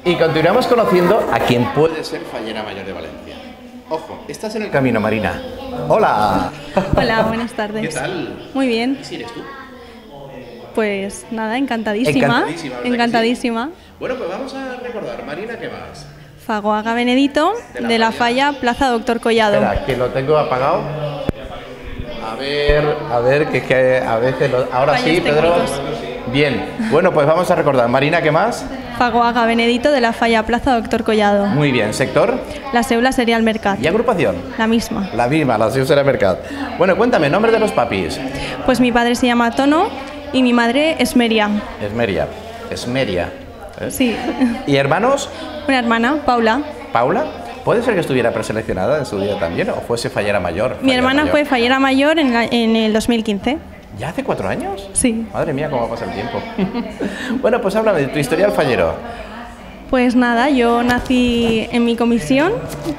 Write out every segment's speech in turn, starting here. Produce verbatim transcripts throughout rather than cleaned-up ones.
Y continuamos conociendo a quien puede ser fallera mayor de Valencia. Ojo, estás en el camino, Marina. ¡Hola! Hola, buenas tardes. ¿Qué tal? Muy bien. ¿Y si eres tú? Pues nada, encantadísima. Encantadísima. ¿Verdad Encantadísima. que sí? Bueno, pues vamos a recordar. Marina, ¿qué más? Fagoaga Benedito, De la de la Falla. Falla, Plaza Doctor Collado. Espera, que lo tengo apagado. A ver, a ver, que, que a veces... Lo... Ahora Fallos sí, Pedro. técnicos. Bien. Bueno, pues vamos a recordar. Marina, ¿qué más? Fagoaga Benedito, de la Falla, Plaza Doctor Collado. Muy bien. ¿Sector? La Seula sería el Mercat. ¿Y agrupación? La misma. La misma, la Seula será Mercat. Bueno, cuéntame, nombre de los papis. Pues mi padre se llama Tono y mi madre Esmeria. Esmeria. Esmeria. ¿eh? Sí. ¿Y hermanos? Una hermana, Paula. ¿Paula? ¿Puede ser que estuviera preseleccionada en su día también o fuese fallera mayor? Mi Fallera hermana mayor. fue fallera mayor en, la- en el dos mil quince. ¿Ya hace cuatro años? Sí. Madre mía, cómo pasa el tiempo. Bueno, pues háblame de tu historial fallero. Pues nada, yo nací en mi comisión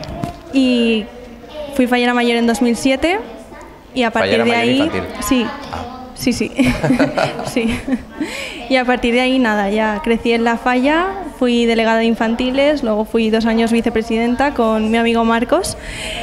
y fui fallera mayor en dos mil siete y a partir Fallera de mayor ahí... infantil. Sí, Ah. sí, sí. Sí. Y a partir de ahí nada, ya crecí en la Falla, fui delegada de infantiles, luego fui dos años vicepresidenta con mi amigo Marcos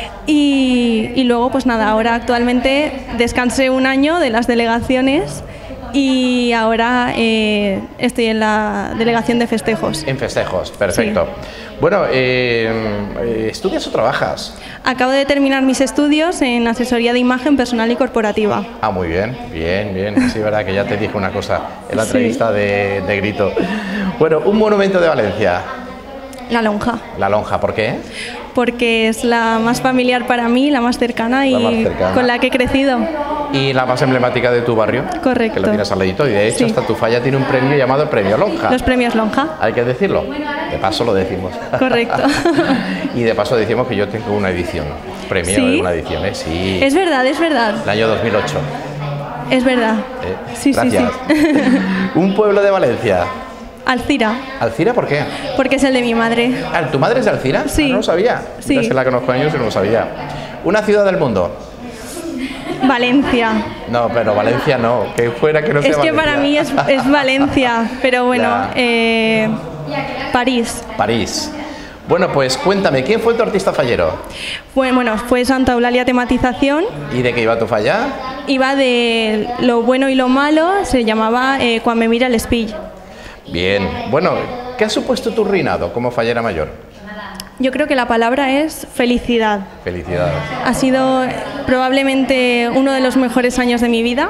y, y luego pues nada, ahora actualmente descansé un año de las delegaciones y ahora eh, estoy en la delegación de festejos. En festejos, perfecto. Bueno, eh, ¿estudias o trabajas? Acabo de terminar mis estudios en asesoría de imagen personal y corporativa. Ah, muy bien, bien, bien. Sí, verdad que ya te dije una cosa en la Sí. entrevista de, de Grito. Bueno, un monumento de Valencia. La lonja, La Lonja, ¿por qué? porque es la más familiar para mí, la más cercana y La más cercana. con la que he crecido. Y la más emblemática de tu barrio. Correcto. Que lo tienes al ladito. Y de hecho, Sí. hasta tu falla tiene un premio llamado Premio Lonja. Los premios Lonja. Hay que decirlo. De paso lo decimos. Correcto. Y de paso decimos que yo tengo una edición. Premio ¿Sí? de una edición, ¿eh? Sí. Es verdad, es verdad, El año dos mil ocho. es verdad. ¿eh? Sí, sí, Gracias. sí. Un pueblo de Valencia. Alcira, ¿Alcira por qué? porque es el de mi madre. Ah, ¿tu madre es de Alcira? Sí. Ah, no lo sabía. Sí. Mira, si la conozco años y no lo sabía. Una ciudad del mundo. Valencia. No, pero Valencia no. Que fuera que no sea Es que Valencia. para mí es, es Valencia, pero bueno, Ya. eh, París. París. Bueno, pues cuéntame, ¿quién fue tu artista fallero? Fue, bueno, fue Santa Eulalia Tematización. ¿Y de qué iba tu falla? Iba de lo bueno y lo malo, se llamaba eh, Cuando me mira el espill. Bien. Bueno, ¿qué ha supuesto tu reinado como fallera mayor? Yo creo que la palabra es felicidad. Felicidades. Ha sido probablemente uno de los mejores años de mi vida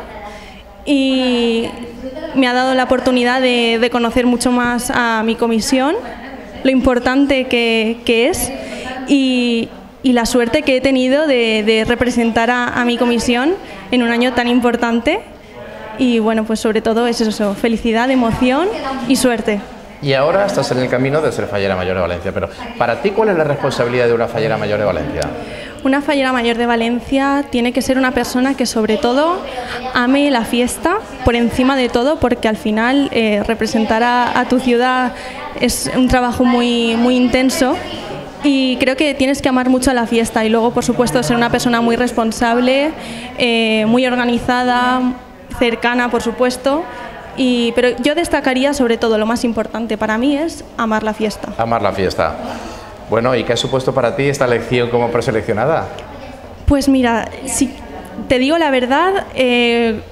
y me ha dado la oportunidad de, de conocer mucho más a mi comisión, lo importante que, que es y, y la suerte que he tenido de, de representar a, a mi comisión en un año tan importante. Y bueno, pues sobre todo es eso, felicidad, emoción y suerte. Y ahora estás en el camino de ser fallera mayor de Valencia, pero para ti, ¿cuál es la responsabilidad de una fallera mayor de Valencia? Una fallera mayor de Valencia tiene que ser una persona que sobre todo ame la fiesta por encima de todo, porque al final eh, representar a, a tu ciudad es un trabajo muy, muy intenso y creo que tienes que amar mucho a la fiesta y luego, por supuesto, ser una persona muy responsable, eh, muy organizada, cercana, por supuesto. Y, pero yo destacaría sobre todo, lo más importante para mí es amar la fiesta. Amar la fiesta. Bueno, ¿y qué ha supuesto para ti esta elección como preseleccionada? Pues mira, si te digo la verdad, eh,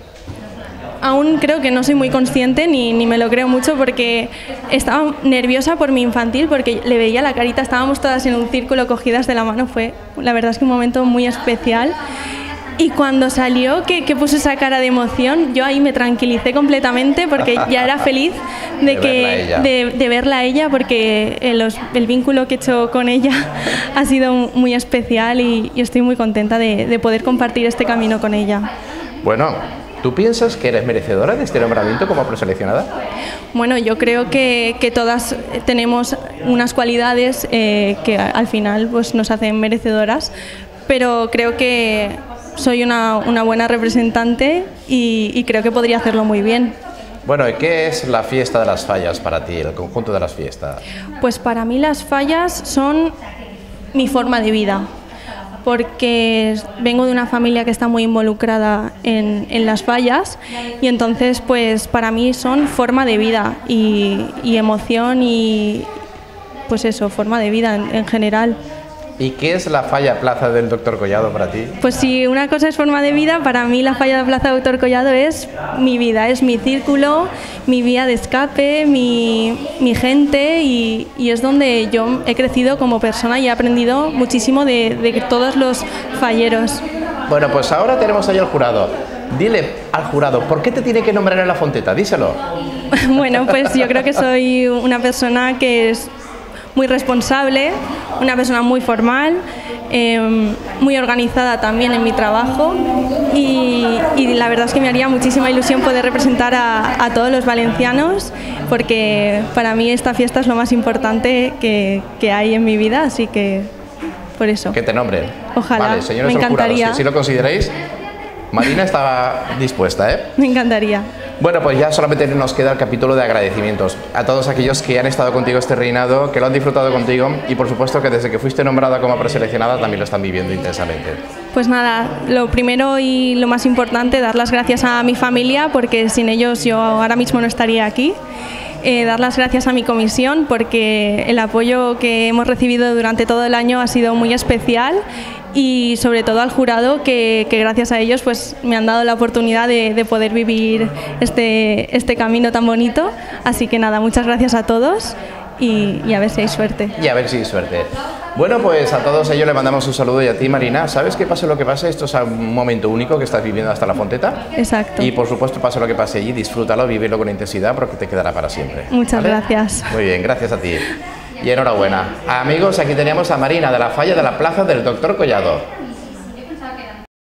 aún creo que no soy muy consciente ni, ni me lo creo mucho porque estaba nerviosa por mi infantil porque le veía la carita, estábamos todas en un círculo cogidas de la mano, fue la verdad es que un momento muy especial. Y cuando salió, que, que puso esa cara de emoción, yo ahí me tranquilicé completamente porque ya era feliz de, De que, verla a ella. de, de verla a ella porque el, los- el vínculo que he hecho con ella ha sido muy especial y, y estoy muy contenta de, de poder compartir este camino con ella. Bueno, ¿tú piensas que eres merecedora de este nombramiento como preseleccionada? Bueno, yo creo que, que todas tenemos unas cualidades eh, que a- al final pues, nos hacen merecedoras, pero creo que soy una, una buena representante y, y creo que podría hacerlo muy bien. Bueno, ¿y qué es la fiesta de las fallas para ti, el conjunto de las fiestas? Pues para mí las fallas son mi forma de vida, porque vengo de una familia que está muy involucrada en, en las fallas y entonces pues para mí son forma de vida y, y emoción y, pues eso, forma de vida en, en general. ¿Y qué es la falla Plaza del Doctor Collado para ti? Pues si una cosa es forma de vida, para mí la falla de Plaza Doctor Collado es mi vida, es mi círculo, mi vía de escape, mi, mi gente y, y es donde yo he crecido como persona y he aprendido muchísimo de, de todos los falleros. Bueno, pues ahora tenemos ahí al jurado. Dile al jurado, ¿por qué te tiene que nombrar en la Fonteta? Díselo. Bueno, pues yo creo que soy una persona que es muy responsable, una persona muy formal, eh, muy organizada también en mi trabajo y, y la verdad es que me haría muchísima ilusión poder representar a, a todos los valencianos porque para mí esta fiesta es lo más importante que, que hay en mi vida, así que por eso. Que te nombren. Ojalá, vale, señores me encantaría. Jurados, si lo consideráis, Marina estaba dispuesta, ¿eh? Me encantaría. Bueno, pues ya solamente nos queda el capítulo de agradecimientos a todos aquellos que han estado contigo este reinado, que lo han disfrutado contigo y por supuesto que desde que fuiste nombrada como preseleccionada también lo están viviendo intensamente. Pues nada, lo primero y lo más importante, dar las gracias a mi familia porque sin ellos yo ahora mismo no estaría aquí. Eh, dar las gracias a mi comisión porque el apoyo que hemos recibido durante todo el año ha sido muy especial y sobre todo al jurado que, que gracias a ellos pues me han dado la oportunidad de, de poder vivir este, este camino tan bonito. Así que nada, muchas gracias a todos y, y a ver si hay suerte. Y a ver si hay suerte. Bueno, pues a todos ellos le mandamos un saludo y a ti, Marina. ¿Sabes qué pase lo que pase? Esto es un momento único que estás viviendo hasta la Fonteta. Exacto. Y por supuesto, pase lo que pase allí, disfrútalo, vívelo con intensidad porque te quedará para siempre. Muchas ¿vale? gracias. Muy bien, gracias a ti. Y enhorabuena. Amigos, aquí teníamos a Marina de la falla de la Plaza del Doctor Collado.